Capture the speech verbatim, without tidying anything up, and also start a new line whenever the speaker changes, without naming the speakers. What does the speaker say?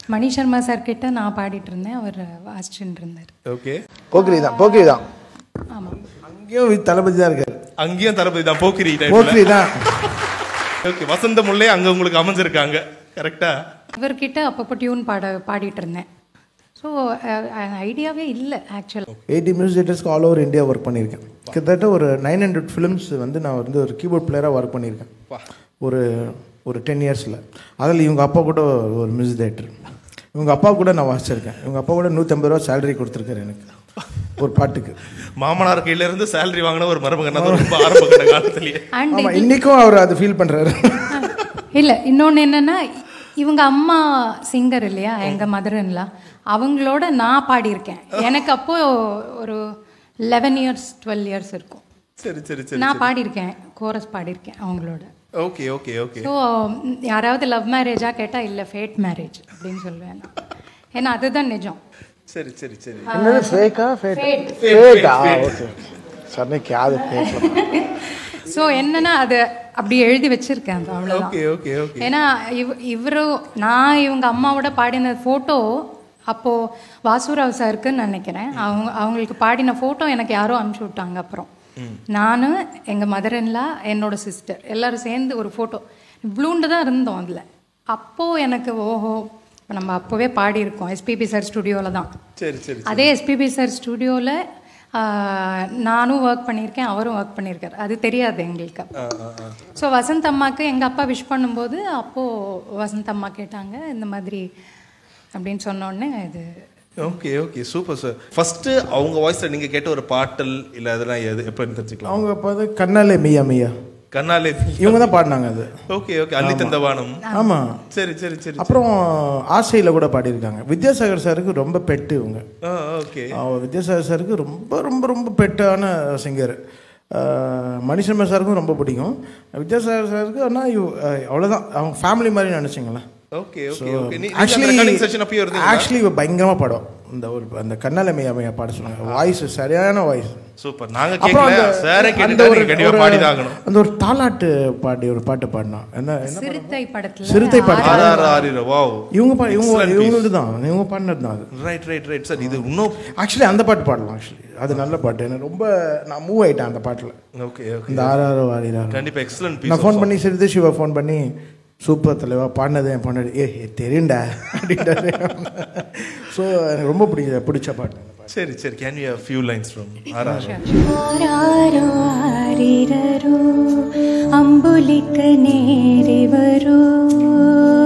மணி Sharma sir கிட்ட நான் பாடிட்டு இருந்தேன், அவர் வாசிச்சுட்டு இருந்தார்.
ஓகே,
போக்கிரி தான் போக்கிரி தான்
ஆமாம்.
அங்கேயும் தளபதி தான் இருக்காரு.
அங்கேயும் தளபதி தான், போக்கிரி
போக்கிரி தான்.
ஓகே, வசந்த முல்லை அங்கே உங்களுக்கு அமைஞ்சிருக்காங்க கரெக்டா?
இவர்கிட்ட அப்பப்போ டியூன் பாட பாடிட்டு இருந்தேன். ஸோ ஐடியாவே இல்லை ஆக்சுவலாக.
எயிட்டி மியூசிக் டேரக்டர்ஸ்க்கு ஆல் ஓவர் இந்தியா ஒர்க் பண்ணியிருக்கேன். கிட்டத்தட்ட ஒரு நைன் ஹண்ட்ரட் ஃபிலிம்ஸ் வந்து நான் வந்து ஒரு கீபோர்ட் பிளேயராக ஒர்க் பண்ணியிருக்கேன் ஒரு ஒரு டென் இயர்ஸில். அதில் இவங்க அப்பா கூட ஒரு மியூசிக் டைரக்டர். இவங்க அப்பா கூட நான் வாசிச்சிருக்கேன். இவங்க அப்பா கூட நூற்றம்பது ரூபா சேலரி கொடுத்துருக்காரு எனக்கு ஒரு பாட்டுக்கு.
மாமனார் கையில இருந்து சேலரி வாங்கின ஒரு மருமகன் ரொம்ப ஆரம்ப காலத்திலேயே.
ஆமாம், இன்றைக்கும் அவர் அதை ஃபீல் பண்ணுறாரு.
இல்லை, இன்னொன்று என்னென்னா இவங்க அம்மா சிங்கர் இல்லையா, எங்கள் மதர்ன்லாம், அவங்களோட நான் பாடியிருக்கேன். எனக்கு அப்போது ஒரு லெவன் இயர்ஸ் டுவெல் இயர்ஸ் இருக்கும்.
சரி சரி சரி.
நான் பாடியிருக்கேன், கோரஸ் பாடியிருக்கேன் அவங்களோட.
Okay okay okay.
ஸோ யாராவது லவ் மேரேஜாக கேட்டால் இல்லை ஃபேட் மேரேஜ் அப்படின்னு சொல்லுவேன் நான். ஏன்னா அதுதான் நிஜம்.
சரி சரி சரி.
என்னது ஃபேக்கா ஃபேட் ஃபேக்கா? ஓகே சரி, காது ஃபேக்.
ஸோ என்னன்னா அது அப்படி எழுதி வச்சிருக்கேன், அது அவ்வளோதான்.
Okay okay okay.
ஏன்னா இவ் இவரு நான் இவங்க அம்மாவோட பாடின ஃபோட்டோ அப்போது வாசுராவ் சாருக்குன்னு நினைக்கிறேன். அவங்க அவங்களுக்கு பாடின ஃபோட்டோ எனக்கு யாரோ அனுப்பிச்சி விட்டாங்க. அப்புறம் நான், எங்கள் மதர்ன்லா, என்னோட சிஸ்டர் எல்லாரும் சேர்ந்து ஒரு ஃபோட்டோ இவ்வளோண்டு தான் இருந்தோம் அதில். அப்போது எனக்கு ஓஹோ நம்ம அப்போவே பாடியிருக்கோம் எஸ்பிபி சார் ஸ்டுடியோவில் தான்.
சரி சரி.
அதே எஸ்பிபி சார் ஸ்டுடியோவில் நானும் ஒர்க் பண்ணியிருக்கேன், அவரும் ஒர்க் பண்ணியிருக்கார். அது தெரியாது எங்களுக்கு. ஸோ வசந்த் அம்மாவுக்கு எங்கள் அப்பா விஷ் பண்ணும்போது அப்போது வசந்த் அம்மா கேட்டாங்க இந்த மாதிரி அப்படின்னு சொன்னோடனே இது.
Okay okay, super sir. First அவங்க வாய்ஸ்ல நீங்க கேட்ட ஒரு பாட்டல் இல்ல அதெல்லாம் எது எப்ப தெரிஞ்சுக்கலாம்?
அவங்க பார்த்து கண்ணாலே மையா மையா
கண்ணாலே
இவங்க தான் பாடினாங்க அது.
ஓகே ஓகே, அள்ளி தந்த வானம்.
ஆமா
சரி சரி சரி.
அப்புறம் ஆசையில கூட பாடியிருக்காங்க. வித்யாசாகர் சாருக்கு ரொம்ப பெட்டு இவங்க.
ஓகே,
வித்யாசாகர் சாருக்கு ரொம்ப ரொம்ப ரொம்ப பெட்டான சிங்கர். மணிசர்மா சாருக்கும் ரொம்ப பிடிக்கும். வித்யாசாகர் சாருக்கு ஆனால் அவ்வளோதான், அவங்க ஃபேமிலி மாதிரி நினச்சிங்களேன்.
Okay okay okay. Actually recording session அப்பயே வருது.
ஆக்சுவலி பயங்கரமா பாடும் இந்த ஒரு அந்த கண்ணால மையா மையா பாட சொன்னாங்க. வாய்ஸ் சரியான வாய்ஸ்.
சூப்பர். நாங்க கேக்கல, சாரே கேட்டாரு, கண்டிப்பா பாடி தாகணும்.
அந்த ஒரு தாலாட்டு பாடி ஒரு பாட்டு பாடினா என்ன என்ன
சிறுத்தை படத்துல
சிறுத்தை பாட்டு.
ஆர் ஆர் வாவ்.
இவங்க பா இவங்க இவங்களுக்கு தான் இவங்க பாடினது தான் அது.
Right right right sir. இது இன்னும்
ஆக்சுவலி அந்த பாட்டு பாடலாம். ஆக்சுவலி அது நல்ல பாட்டு. எனக்கு ரொம்ப நான் மூவ் ஆயிட்டேன் அந்த பாட்டுல.
Okay okay.
இந்த ஆர் ஆர் ஆரிரா
கண்டிப்பா எக்ஸலென்ட் பீஸ்.
நான் ஃபோன் பண்ணி சிறுத்தை சிவா ஃபோன் பண்ணி சூப்பர் தலைவா பாடினது என் பொண்ணு ஏ தெரியுண்டா அப்படின்ட்டாரு. ஸோ எனக்கு ரொம்ப பிடிச்ச பிடிச்ச பாட்டு.
சரி சரி. Can you have few lines from ஆர் ஆர்?
ஆராரோ ஆரிரரோ அம்புலிக்க நேரிவரோ